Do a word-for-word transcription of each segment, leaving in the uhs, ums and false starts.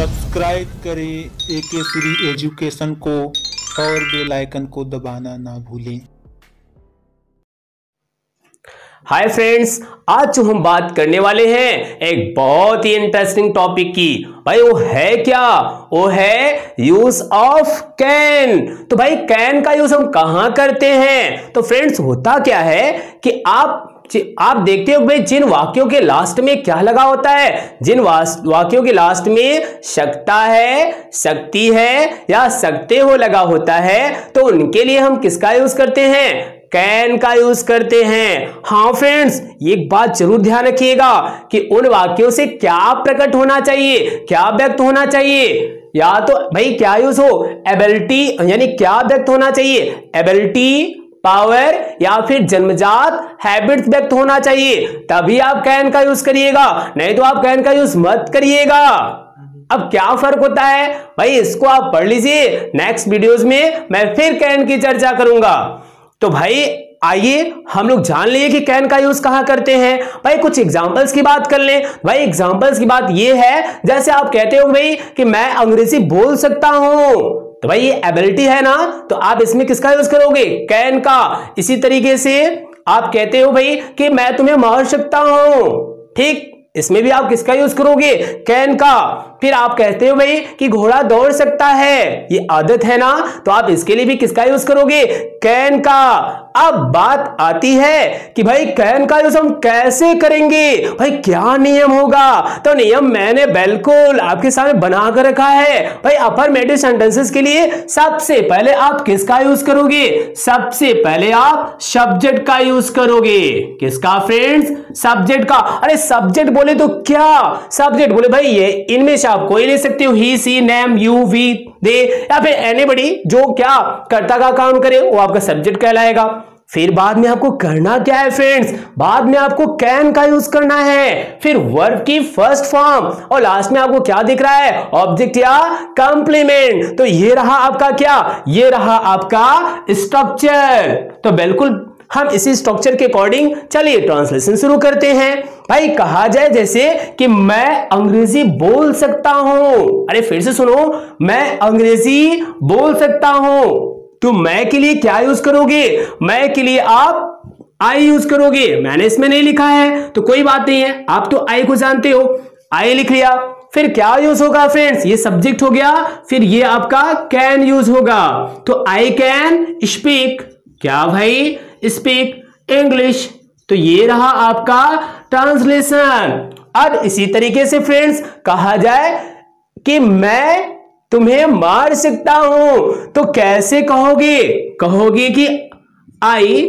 Subscribe करें एके Shri education को और बेल आइकन को दबाना ना भूलें। हाय फ्रेंड्स, आज जो हम बात करने वाले हैं एक बहुत ही इंटरेस्टिंग टॉपिक की। भाई वो है क्या? वो है यूज ऑफ कैन। तो भाई कैन का यूज हम कहां करते हैं? तो फ्रेंड्स होता क्या है कि आप आप देखते हो भाई जिन वाक्यों के लास्ट में क्या लगा होता है, जिन वाक्यों के लास्ट में सकता है, सकती है या सकते हो लगा होता है, तो उनके लिए हम किसका यूज करते हैं? कैन का यूज करते हैं। हाँ फ्रेंड्स, एक बात जरूर ध्यान रखिएगा कि उन वाक्यों से क्या प्रकट होना चाहिए, क्या व्यक्त होना चाहिए, या तो भाई क्या यूज हो, एबिलिटी, यानी क्या व्यक्त होना चाहिए, एबिलिटी, पावर या फिर जन्मजात हैबिट्स व्यक्त होना चाहिए, तभी आप कैन का यूज करिएगा, नहीं तो आप कैन का यूज मत करिएगा। अब क्या फर्क होता है भाई, इसको आप पढ़ लीजिए, नेक्स्ट वीडियोस में मैं फिर कैन की चर्चा करूंगा। तो भाई आइए हम लोग जान लिए कि कैन का यूज कहां करते हैं। भाई कुछ एग्जांपल्स की बात कर लें। भाई एग्जांपल्स की बात ये है, जैसे आप कहते हो भाई कि मैं अंग्रेजी बोल सकता हूं, तो भाई ये एबिलिटी है ना, तो आप इसमें किसका यूज करोगे? कैन का। इसी तरीके से आप कहते हो भाई कि मैं तुम्हें मार सकता हूं, ठीक, इसमें भी आप किसका यूज करोगे? कैन का। फिर आप कहते हो भाई कि घोड़ा दौड़ सकता है, ये आदत है ना, तो आप इसके लिए भी किसका यूज करोगे? कैन का। अब बात आती है कि भाई कैन का यूज हम कैसे करेंगे, भाई क्या नियम होगा? तो नियम मैंने बिल्कुल आपके सामने बना कर रखा है। भाई अफर्मेटिव सेंटेंसेस के लिए सबसे पहले आप किसका यूज करोगे? सबसे पहले आप सब्जेक्ट का यूज करोगे। किसका फ्रेंड्स? सब्जेक्ट का। अरे सब्जेक्ट बोले तो क्या? सब्जेक्ट बोले भाई ये इनमें से आप कोई ले सकते हो, he, she, name, you, we, they या फिर एनीबॉडी, जो क्या कर्ता का काम करे वो आपका सब्जेक्ट कहलाएगा। फिर बाद में आपको करना क्या है फ्रेंड्स? बाद में आपको कैन का यूज करना है, फिर वर्ब की फर्स्ट फॉर्म, और लास्ट में आपको क्या दिख रहा है? ऑब्जेक्ट या कंप्लीमेंट। तो ये रहा आपका क्या? ये रहा आपका स्ट्रक्चर। तो बिल्कुल हम इसी स्ट्रक्चर के अकॉर्डिंग चलिए ट्रांसलेशन शुरू करते हैं। भाई कहा जाए जैसे कि मैं अंग्रेजी बोल सकता हूं, अरे फिर से सुनो, मैं अंग्रेजी बोल सकता हूं, तो मैं के लिए क्या यूज करोगे? मैं के लिए आप आई यूज करोगे। मैंने इसमें नहीं लिखा है तो कोई बात नहीं है, आप तो आई को जानते हो, आई लिख लिया। फिर क्या यूज होगा फ्रेंड्स? ये सब्जेक्ट हो गया, फिर ये आपका कैन यूज होगा। तो आई कैन स्पीक, क्या भाई? Speak English. तो ये रहा आपका ट्रांसलेशन। अब इसी तरीके से फ्रेंड्स कहा जाए कि मैं तुम्हें मार सकता हूं, तो कैसे कहोगे? कहोगे कि आई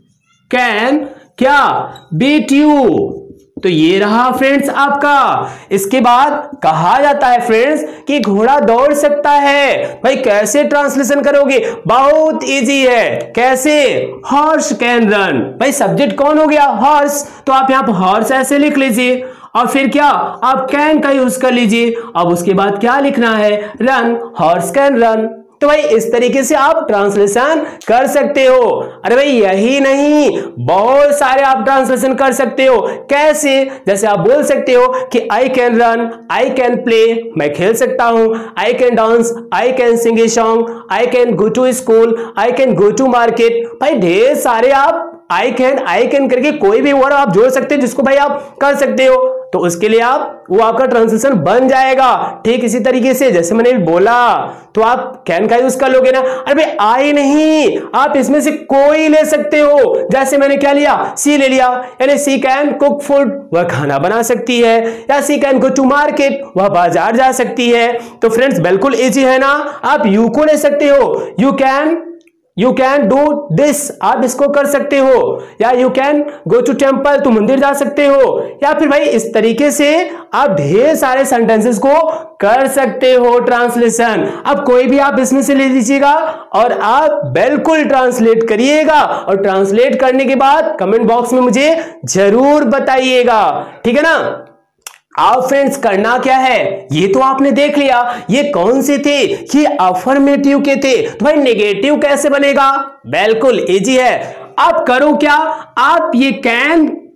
कैन क्या बीट यू। तो ये रहा फ्रेंड्स आपका। इसके बाद कहा जाता है फ्रेंड्स कि घोड़ा दौड़ सकता है। भाई कैसे ट्रांसलेशन करोगे? बहुत इजी है। कैसे? Horse can run. भाई सब्जेक्ट कौन हो गया? हॉर्स, तो आप यहां पर हॉर्स ऐसे लिख लीजिए, और फिर क्या आप कैन का यूज कर लीजिए। अब उसके बाद क्या लिखना है? Run, horse can run. तो भाई इस तरीके से आप ट्रांसलेशन कर सकते हो। अरे भाई यही नहीं, बहुत सारे आप ट्रांसलेशन कर सकते हो। कैसे? जैसे आप बोल सकते हो कि I can run, I can play, मैं खेल सकता हूं, I can dance, I can sing a song, I can go to school, I can go to market. भाई ढेर सारे आप आई कैन आई कैन करके कोई भी वर्ड आप जोड़ सकते हो जिसको भाई आप कर सकते हो, तो उसके लिए आप वो आपका ट्रांसलेशन बन जाएगा। ठीक इसी तरीके से जैसे मैंने बोला, तो आप कैन का यूज कर लोगे ना। अरे भाई आई नहीं, आप इसमें से कोई ले सकते हो। जैसे मैंने क्या लिया? सी ले लिया, यानी सी कैन कुक फूड, वह खाना बना सकती है, या she can go to market, वह बाजार जा सकती है। तो फ्रेंड्स बिल्कुल इजी है ना। आप यू को ले सकते हो, you can you can do this, आप इसको कर सकते हो, या you can go to temple, तो मंदिर जा सकते हो, या फिर भाई इस तरीके से आप ढेर सारे सेंटेंसेस को कर सकते हो ट्रांसलेशन। अब कोई भी आप इसमें से ले लीजिएगा और आप बिल्कुल ट्रांसलेट करिएगा, और ट्रांसलेट करने के बाद कमेंट बॉक्स में मुझे जरूर बताइएगा, ठीक है ना। आप फ्रेंड्स करना क्या है, ये तो आपने देख लिया, ये कौन से थे? ये अफर्मेटिव के थे। तो भाई नेगेटिव कैसे बनेगा? बिल्कुल इजी है। आप करो क्या? आप ये कैन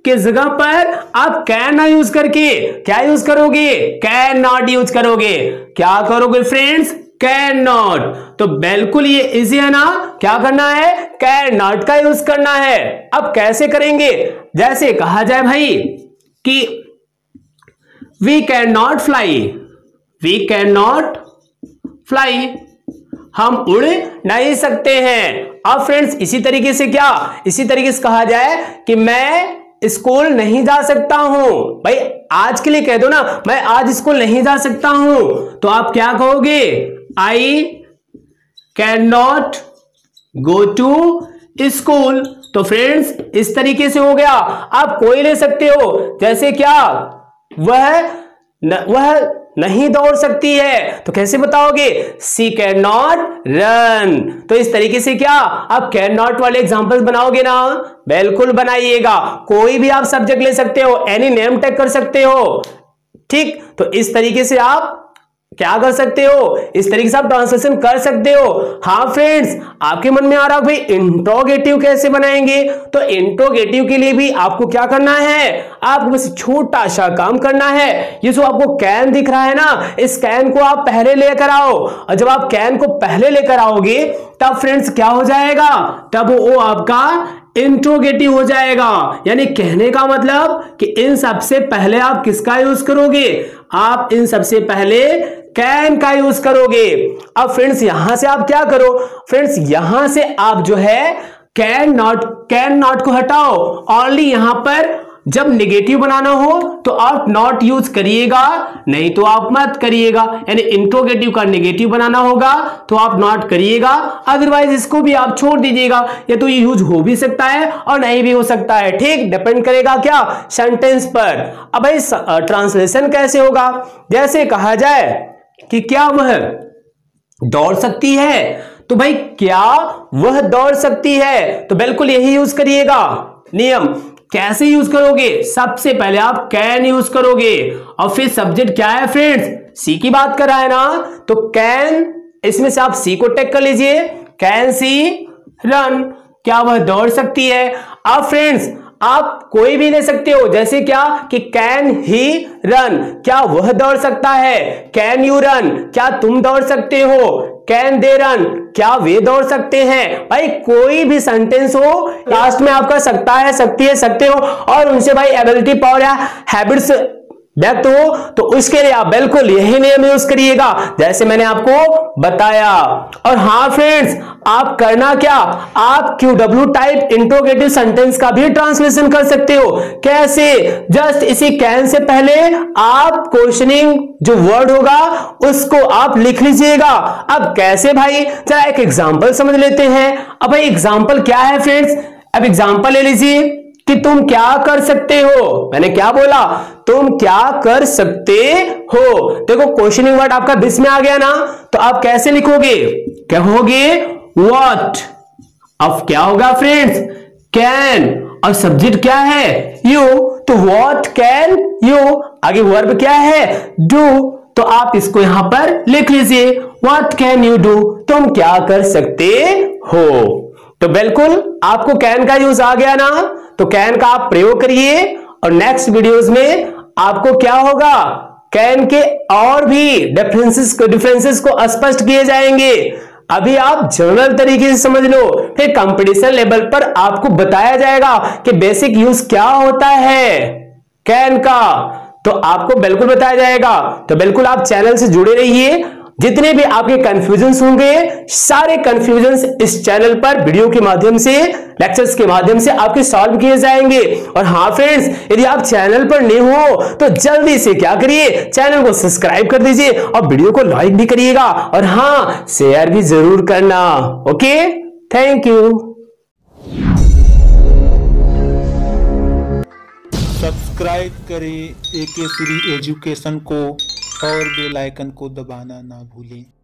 के जगह पर आप कैन ना यूज करके क्या यूज करोगे, कैन नॉट यूज करोगे। क्या करोगे फ्रेंड्स, कैन नॉट। तो बिल्कुल ये इजी है ना, क्या करना है, कैन नॉट का यूज करना है। अब कैसे करेंगे, जैसे कहा जाए भाई कि we can not fly, we can not fly, हम उड़ नहीं सकते हैं। अब फ्रेंड्स इसी तरीके से क्या, इसी तरीके से कहा जाए कि मैं स्कूल नहीं जा सकता हूं, भाई आज के लिए कह दो ना, मैं आज स्कूल नहीं जा सकता हूं, तो आप क्या कहोगे, I can not go to school. तो फ्रेंड्स इस तरीके से हो गया। आप कोई ले सकते हो, जैसे क्या, वह न, वह नहीं दौड़ सकती है, तो कैसे बताओगे, सी कैन नॉट रन। तो इस तरीके से क्या आप कैन नॉट वाले एग्जांपल्स बनाओगे ना, बिल्कुल बनाइएगा। कोई भी आप सब्जेक्ट ले सकते हो, एनी नेम टैग कर सकते हो, ठीक। तो इस तरीके से आप क्या कर सकते हो, इस तरीके से आप ट्रांसलेशन कर सकते हो। हाँ फ्रेंड्स, आपके मन में आ रहा है भाई इंट्रोगेटिव कैसे बनाएंगे, तो इंट्रोगेटिव के लिए भी आपको क्या करना है, आपको बस छोटा सा काम करना है। ये जो आपको कैन दिख रहा है ना, इस कैन को आप पहले लेकर आओ, और जब आप कैन को पहले लेकर आओगे तब फ्रेंड्स क्या हो जाएगा, तब वो आपका इंट्रोगेटिव हो जाएगा। यानी कहने का मतलब कि इन सबसे पहले आप किसका यूज करोगे, आप इन सबसे पहले कैन का यूज करोगे। अब फ्रेंड्स यहां से आप क्या करो, फ्रेंड्स यहां से आप जो है कैन नॉट, कैन नॉट को हटाओ, ओनली यहां पर जब नेगेटिव बनाना हो तो आप नॉट यूज करिएगा, नहीं तो आप मत करिएगा। यानी इंट्रोगेटिव का नेगेटिव बनाना होगा तो आप नॉट करिएगा, अदरवाइज इसको भी आप छोड़ दीजिएगा। या तो ये यूज हो भी सकता है और नहीं भी हो सकता है, ठीक, डिपेंड करेगा क्या, सेंटेंस पर। अब भाई ट्रांसलेशन कैसे होगा, जैसे कहा जाए कि क्या वह दौड़ सकती है, तो भाई क्या वह दौड़ सकती है, तो बिल्कुल यही यूज करिएगा। नियम कैसे यूज करोगे, सबसे पहले आप कैन यूज करोगे, और फिर सब्जेक्ट क्या है फ्रेंड्स, सी की बात कर रहा है ना, तो कैन, इसमें से आप सी को टेक कर लीजिए, कैन सी रन, क्या वह दौड़ सकती है। अब फ्रेंड्स आप कोई भी ले सकते हो, जैसे क्या कि कैन ही रन, क्या वह दौड़ सकता है, कैन यू रन, क्या तुम दौड़ सकते हो, कैन दे रन, क्या वे दौड़ सकते हैं। भाई कोई भी सेंटेंस हो, लास्ट में आपका सकता है, सकती है, सकते हो, और उनसे भाई एबिलिटी, पावर या हैबिट्स व्यक्त हो, तो उसके लिए आप बिल्कुल यही नियम यूज करिएगा जैसे मैंने आपको बताया। और हाँ फ्रेंड्स, आप करना क्या, आप Q W type interrogative sentence का भी ट्रांसलेशन कर सकते हो। कैसे, जस्ट इसी कैन से पहले आप क्वेश्चनिंग जो वर्ड होगा उसको आप लिख लीजिएगा। अब कैसे भाई, जरा एक एग्जांपल समझ लेते हैं। अब भाई एग्जांपल क्या है फ्रेंड्स, अब एग्जांपल ले लीजिए कि तुम क्या कर सकते हो, मैंने क्या बोला, तुम क्या कर सकते हो। देखो क्वेश्चनिंग वर्ड आपका दिस में आ गया ना, तो आप कैसे लिखोगे, कहोगे व्हाट। अब क्या होगा फ्रेंड्स, कैन, और सब्जेक्ट क्या है, यू, तो व्हाट कैन यू, आगे वर्ब क्या है, डू, तो आप इसको यहां पर लिख लीजिए, व्हाट कैन यू डू, तुम क्या कर सकते हो। तो बिल्कुल आपको कैन का यूज आ गया ना, तो कैन का आप प्रयोग करिए, और नेक्स्ट वीडियोस में आपको क्या होगा, कैन के और भी डिफरेंसेस डिफरेंसेस को स्पष्ट किए जाएंगे। अभी आप जनरल तरीके से समझ लो, फिर कंपटीशन लेवल पर आपको बताया जाएगा कि बेसिक यूज क्या होता है कैन का, तो आपको बिल्कुल बताया जाएगा। तो बिल्कुल आप चैनल से जुड़े रहिए, जितने भी आपके कंफ्यूजन्स होंगे सारे कंफ्यूजन्स इस चैनल पर वीडियो के माध्यम से, लेक्चर्स के माध्यम से आपके सॉल्व किए जाएंगे। और हाँ फ्रेंड्स, यदि आप चैनल पर न्यू हो तो जल्दी से क्या करिए, चैनल को सब्सक्राइब कर दीजिए और वीडियो को लाइक भी करिएगा, और हाँ शेयर भी जरूर करना। Okay, thank you. सब्सक्राइब करें एके श्री एजुकेशन को और बेल आइकन को दबाना ना भूलें।